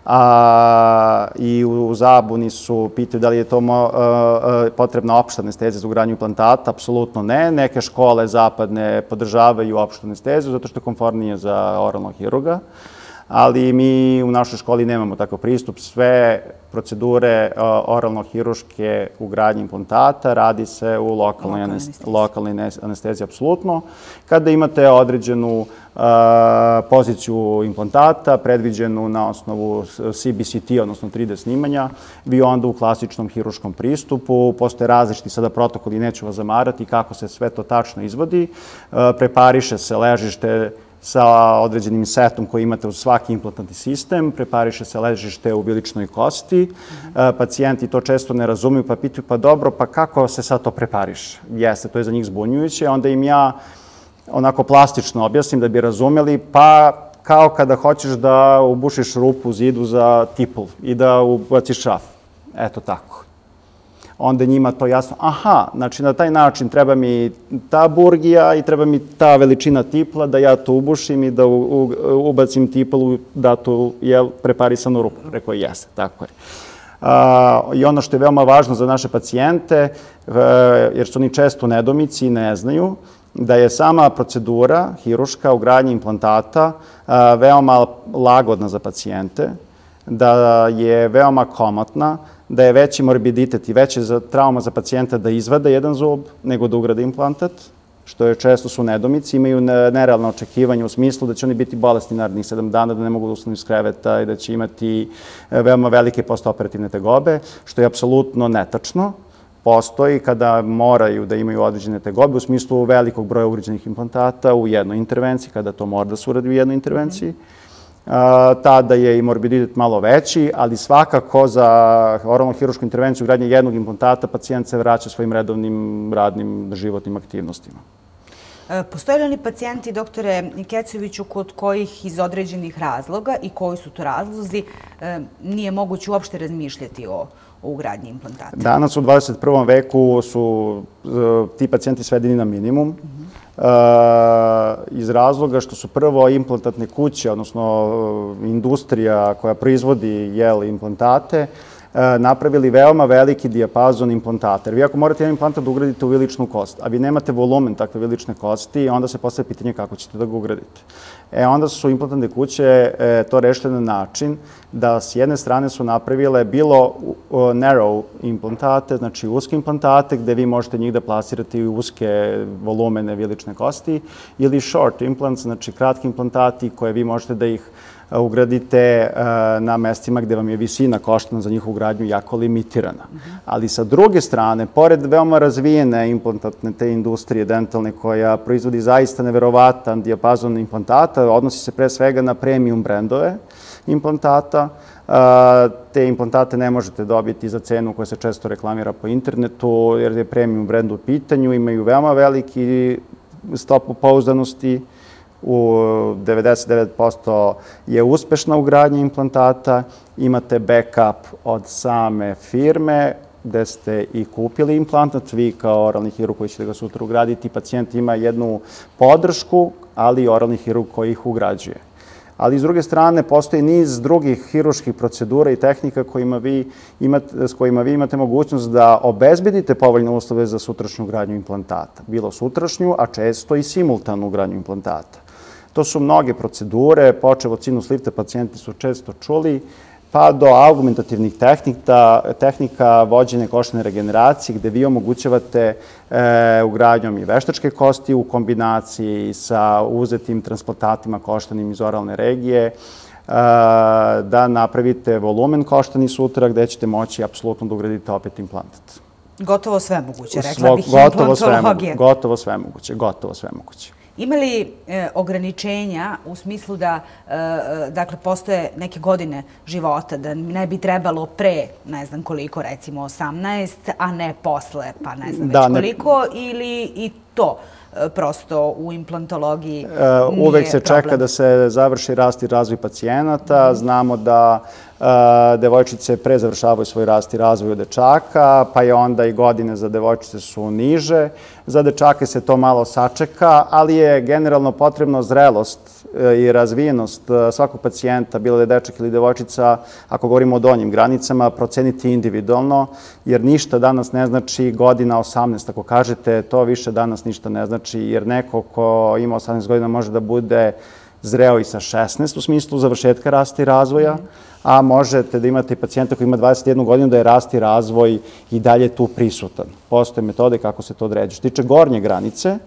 i u zabuni su, pitaju da li je to potrebna opšta anestezija za ugradnju implantata. Apsolutno ne. Neke škole zapadne podržavaju opštu anesteziju, zato što je komfortnije za oralno-hiruga. Ali mi u našoj školi nemamo takav pristup. Sve procedure oralno-hiruške ugradnje implantata radi se u lokalnoj anesteziji, apsolutno. Kada imate određenu poziciju implantata, predviđenu na osnovu CBCT, odnosno 3D snimanja, vi onda u klasičnom hiruškom pristupu, postoje različiti sada protokoli, neću vas zamarati kako se sve to tačno izvodi, prepariše se ležište sa određenim setom koji imate uz svaki implantantni sistem, prepariše se ležište u viličnoj kosti. Pacijenti to često ne razumiju, pa pitaju, pa dobro, pa kako se sad to prepariše? Jeste, to je za njih zbunjujuće. Onda im ja onako plastično objasnim da bi razumeli, pa kao kada hoćeš da ubušiš rupu u zidu za tipl i da ubaciš šraf. Eto tako. Onda njima to jasno, aha, znači na taj način treba mi ta burgija i treba mi ta veličina tipla da ja to ubušim i da ubacim tipl u datu preparisanu rupu. Rekao je, jeste, tako je. I ono što je veoma važno za naše pacijente, jer su oni često u nedoumici i ne znaju, da je sama procedura hiruška ugradnje implantata veoma lagodna za pacijente, da je veoma komotna, da je veći morbiditet i veća trauma za pacijenta da izvade jedan zub nego da ugrade implantat, što je često su u nedoumici, imaju nerealno očekivanje u smislu da će oni biti bolesni narednih 7 dana, da ne mogu da ustanu iz kreveta i da će imati veoma velike postoperativne tegobe, što je apsolutno netačno. Postoji kada moraju da imaju određene tegobe u smislu velikog broja ugrađenih implantata u jednoj intervenciji, kada to mora da se uradi u jednoj intervenciji. Tada je i morbiditet malo veći, ali svakako za oralno-hirušku intervenciju ugradnje jednog implantata pacijent se vraća svojim redovnim radnim životnim aktivnostima. Postoje li oni pacijenti, doktore Kecoviću, kod kojih iz određenih razloga i koji su to razlozi nije moguće uopšte razmišljati o ugradnji implantata? Danas u 21. veku su ti pacijenti svedeni na minimum, iz razloga što su prvo implantatne kuće, odnosno industrija koja proizvodi implantate, napravili veoma veliki dijapazon implantata. Jer vi ako morate jedan implantat da ugradite u viličnu kost, a vi nemate volumen takve vilične kosti, onda se postavlja pitanje kako ćete da ga ugradite. Onda su implantantne kuće to rešile na način da s jedne strane su napravile bilo narrow implantate, znači uske implantate gde vi možete njih da plasirate u uske volumene vilične kosti, ili short implants, znači kratki implantati koje vi možete da ih ugradite na mestima gde vam je visina koštana za njihovu ugradnju jako limitirana. Ali sa druge strane, pored veoma razvijene implantatne te industrije dentalne koja proizvodi zaista neverovatan dijapazon implantata, odnosi se pre svega na premium brendove implantata. Te implantate ne možete dobiti za cenu koja se često reklamira po internetu, jer je premium brend u pitanju, imaju veoma veliki stopu pouzdanosti, u 99% je uspešna ugradnja implantata, imate backup od same firme, gde ste i kupili implantat, vi kao oralni hirurg koji ćete ga sutra ugraditi, pacijent ima jednu podršku, ali i oralni hirurg koji ih ugrađuje. Ali, s druge strane, postoji niz drugih hirurških procedura i tehnika s kojima vi imate mogućnost da obezbedite povoljne uslove za sutrašnju ugradnju implantata. Bilo sutrašnju, a često i simultanu ugradnju implantata. To su mnoge procedure, počev od sinus lifta, pacijenti su često čuli, pa do augmentativnih tehnika vođene koštane regeneracije, gde vi omogućavate ugradnjom i veštačke kosti u kombinaciji sa uzetim transplantatima koštanim iz oralne regije, da napravite volumen koštani sutra gde ćete moći apsolutno da ugradite opet implantat. Gotovo sve moguće, rekla bih implantologije. Gotovo sve moguće. Ima li ograničenja u smislu da, dakle, postoje neke godine života, da ne bi trebalo pre, ne znam koliko, recimo 18, a ne posle, pa ne znam već koliko, ili i to prosto u implantologiji nije problem? Uvek se čeka da se završi rast i razvoj pacijenata. Znamo da devojčice pre završavaju svoj rast i razvoj od dečaka, pa je onda i godine za devojčice su niže. Za dečake se to malo sačeka, ali je generalno potrebno zrelost i razvijenost svakog pacijenta, bilo da je dečak ili devojčica, ako govorimo o donjim granicama, proceniti individualno, jer ništa danas ne znači godina 18. Ako kažete to više danas ništa ne znači, jer neko ko ima 18 godina može da bude zreo i sa 16 u smislu završetka rasta i razvoja, a možete da imate i pacijenta koji ima 21 godinu da je rast i razvoj i dalje tu prisutan. Postoje metode kako se to određuje. Što tiče gornje granice,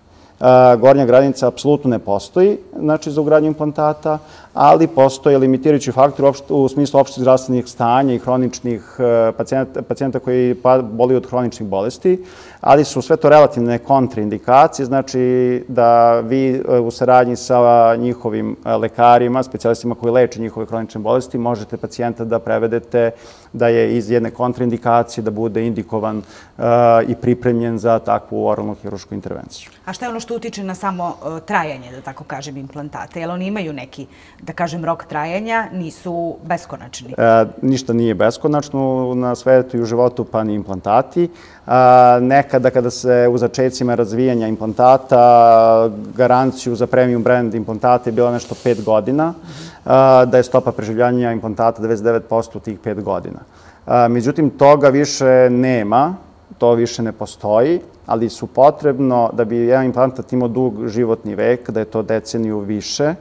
gornja granica apsolutno ne postoji, znači za ugradnju implantata, ali postoje limitirajući faktor u smislu opštih zdravstvenih stanja i hroničnih pacijenta koji boluju od hroničnih bolesti, ali su sve to relativne kontraindikacije, znači da vi u saradnji sa njihovim lekarima, specijalistima koji leče njihove hronične bolesti, možete pacijenta da prevedete da je iz jedne kontraindikacije da bude indikovan i pripremljen za takvu oralnu hirušku intervenciju. A šta je ono što utiče na samo trajanje, da tako kažem, implantata? Jel oni imaju neki, da kažem, rok trajanja, nisu beskonačni? Ništa nije beskonačno na svetu i u životu, pa ni implantati. Nekada kada se u začecima razvijanja implantata, garanciju za premium brand implantata je bila nešto 5 godina, da je stopa preživljanja implantata 99% u tih 5 godina. Međutim, toga više nema, to više ne postoji, ali su potrebno da bi jedan implantat imao dug životni vek, da je to deceniju više.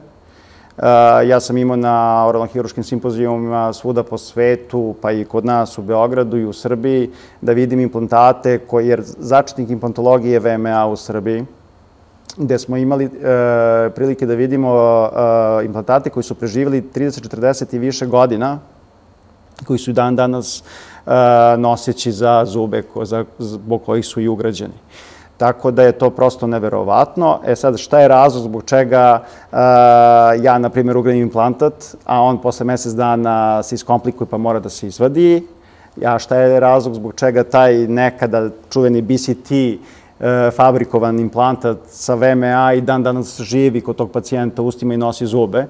Ja sam imao na oralno-hiruškim simpozijumima svuda po svetu, pa i kod nas u Beogradu i u Srbiji, da vidim implantate jer začetnik implantologije je VMA u Srbiji, gde smo imali prilike da vidimo implantate koji su preživjeli 30, 40 i više godina, koji su dan danas noseći za zube zbog kojih su i ugrađeni. Tako da je to prosto neverovatno. Sad, šta je razlog zbog čega ja, na primjer, ugradim implantat, a on posle mesec dana se iskomplikuje pa mora da se izvadi? Šta je razlog zbog čega taj nekada čuveni BCT fabrikovan implantat sa VMA i dan danas živi kod tog pacijenta, ustima i nosi zube?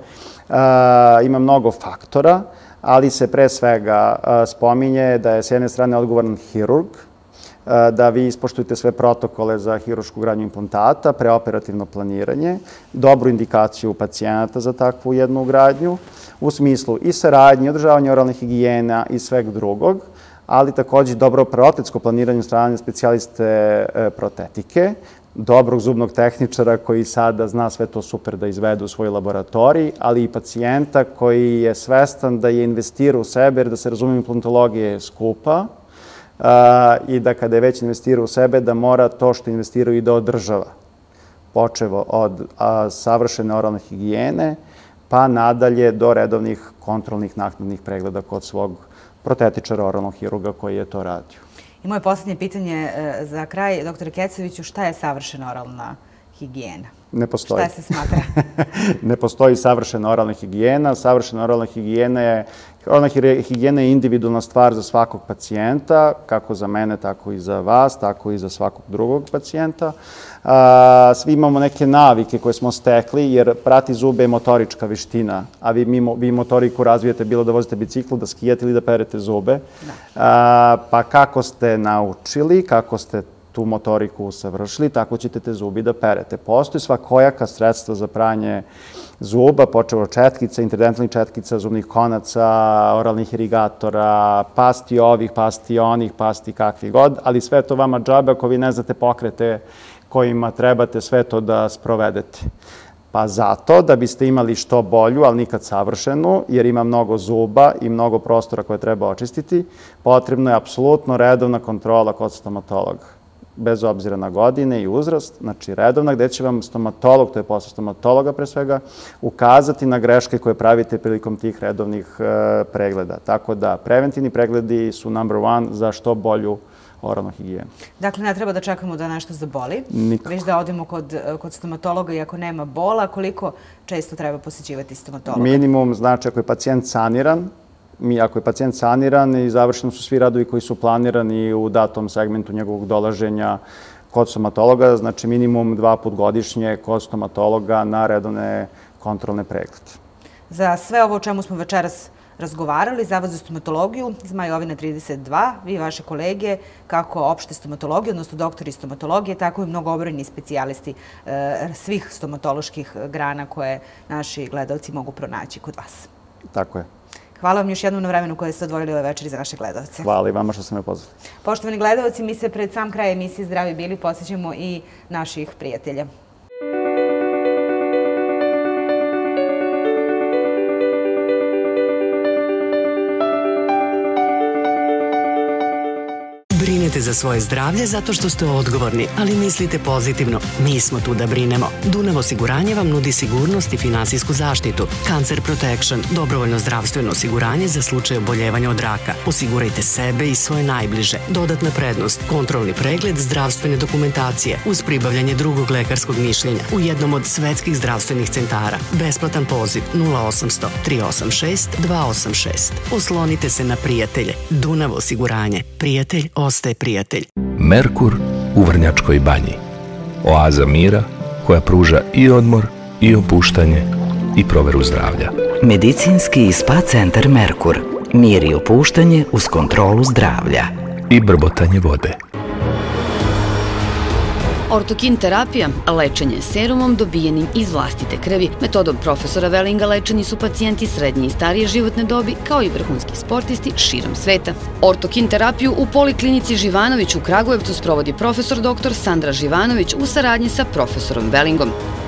Ima mnogo faktora, ali se pre svega spominje da je s jedne strane odgovoran hirurg, da vi ispoštujete sve protokole za hirušku ugradnju implantata, preoperativno planiranje, dobru indikaciju pacijenata za takvu jednu ugradnju, u smislu i saradnje, održavanja oralne higijena i sveg drugog, ali takođe dobro protetsko planiranje od strane specijaliste protetike, dobrog zubnog tehničara koji sada zna sve to super da izvede u svoj laboratoriji, ali i pacijenta koji je svestan da je investirao u sebe, jer da se razumijem, implantologija je skupa, i da kada je već investirao u sebe, da mora to što investirao i da održava. Počevo od savršene oralne higijene, pa nadalje do redovnih kontrolnih naknadnih pregleda kod svog protetičara, oralnog hirurga koji je to radio. I moje posljednje pitanje za kraj, doktore Kecoviću, šta je savršena oralna higijena? Ne postoji. Šta se smatra? Ne postoji savršena oralna higijena. Savršena oralna higijena je individualna stvar za svakog pacijenta, kako za mene, tako i za vas, tako i za svakog drugog pacijenta. Svi imamo neke navike koje smo stekli, jer prati zube je motorička veština, a vi motoriku razvijete bilo da vozite biciklu, da skijate ili da perete zube. Pa kako ste naučili, kako ste tu motoriku usavršili, tako ćete te zubi da perete. Postoji svakojaka sredstva za pranje zuba, počeo od četkica, interdentalnih četkica, zubnih konaca, oralnih irigatora, pasti ovih, pasti onih, pasti kakvi god, ali sve to vama džabe ako vi ne znate pokrete kojima trebate sve to da sprovedete. Pa zato, da biste imali što bolju, ali nikad savršenu, jer ima mnogo zuba i mnogo prostora koje treba očistiti, potrebno je apsolutno redovna kontrola kod stomatologa. Bez obzira na godine i uzrast, znači redovna, gde će vam stomatolog, to je posao stomatologa pre svega, ukazati na greške koje pravite prilikom tih redovnih pregleda. Tako da preventivni pregledi su number one za što bolju oralnu higijenu. Dakle, ne treba da čekamo da nešto zaboli, već da odemo kod stomatologa i ako nema bola, koliko često treba posećivati stomatologa? Minimum, znači ako je pacijent saniran i završeno su svi radovi koji su planirani u datom segmentu njegovog dolaženja kod stomatologa, znači minimum 2 puta godišnje kod stomatologa na redovne kontrolne preglede. Za sve ovo o čemu smo večeras razgovarali, Zavod za stomatologiju, Zmajovina 32, vi i vaše kolege, kako opšte stomatologije, odnosno doktori stomatologije, tako i mnogobrojni specijalisti svih stomatoloških grana koje naši gledalci mogu pronaći kod vas. Tako je. Hvala vam još jednom na vremenu koje ste odvojili ove večeri za naše gledalce. Hvala i vama što ste me pozvali. Poštovani gledalci, mi se pred sam kraj emisije Zdravi bili posjećamo i naših prijatelja. Brinete za svoje zdravlje zato što ste odgovorni, ali mislite pozitivno. Mi smo tu da brinemo. Dunav osiguranje vam nudi sigurnost i finansijsku zaštitu. Cancer Protection, dobrovoljno zdravstveno osiguranje za slučaj oboljevanja od raka. Osigurajte sebe i svoje najbliže. Dodatna prednost, kontrolni pregled zdravstvene dokumentacije uz pribavljanje drugog lekarskog mišljenja u jednom od svetskih zdravstvenih centara. Besplatan poziv 0800 386 286. Oslonite se na prijatelje. Dunav osiguranje. Prijatelj ostaje prijatelj. Merkur u Vrnjačkoj banji. Oaza mira koja pruža i odmor i opuštanje i proveru zdravlja. Medicinski i spa centar Merkur. Mir i opuštanje uz kontrolu zdravlja. I brbotanje vode. Ortokin terapija, lečenje serumom dobijenim iz vlastite krvi. Metodom profesora Wellinga lečeni su pacijenti srednje i starije životne dobi, kao i vrhunski sportisti širom sveta. Ortokin terapiju u Poliklinici Živanović u Kragujevcu sprovodi profesor dr. Sandra Živanović u saradnji sa profesorom Wellingom.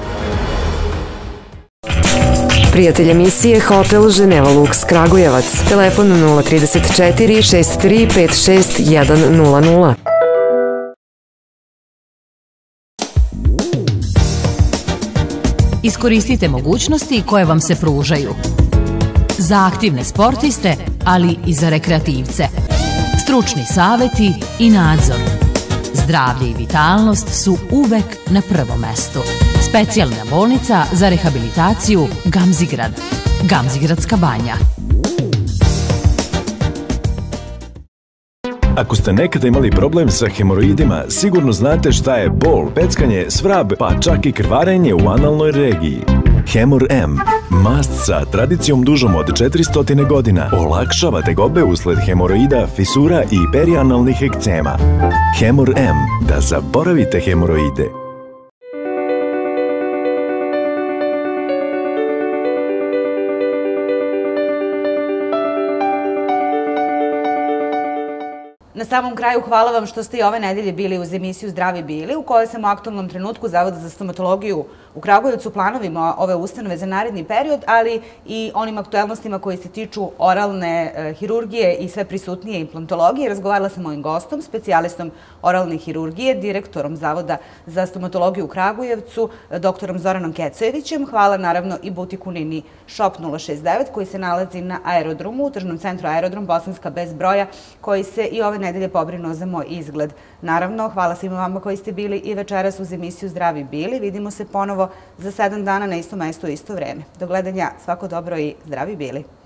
Prijatelj emisije Hotel Ženeva Lux Kragujevac. Telefon 034 6356 100. Iskoristite mogućnosti koje vam se pružaju. Za aktivne sportiste, ali i za rekreativce. Stručni saveti i nadzor. Zdravlje i vitalnost su uvek na prvom mestu. Specijalna bolnica za rehabilitaciju Gamzigrad. Gamzigradska banja. Ako ste nekada imali problem sa hemoroidima, sigurno znate šta je bol, peckanje, svrab, pa čak i krvarenje u analnoj regiji. Hemor M, mast sa tradicijom dužom od 400 godina, olakšava tegobe usled hemoroida, fisura i perianalnih ekcema. Hemor M, da zaboravite hemoroide. Na Na samom kraju hvala vam što ste i ove nedelje bili uz emisiju Zdravi bili, u kojoj sam u aktualnom trenutku Zavoda za stomatologiju u Kragujevcu, planovima ove ustanove za naredni period, ali i onim aktuelnostima koji se tiču oralne hirurgije i sve prisutnije implantologije. Razgovarala sam mojim gostom, specijalistom oralne hirurgije, direktorom Zavoda za stomatologiju u Kragujevcu, doktorom Zoranom Kecojevićem. Hvala naravno i butiku Nini Shop 069 koji se nalazi na aerodromu, u tržnom centru Aerodrom Bosanska bez broja, koji se i ove nedelje pobrinuo za moj izgled. Naravno, hvala svima vama koji ste bili i večeras uz emisiju Zdravi bili. Vidimo se ponovo za 7 dana na isto mesto u isto vreme. Do gledanja, svako dobro i zdravi bili.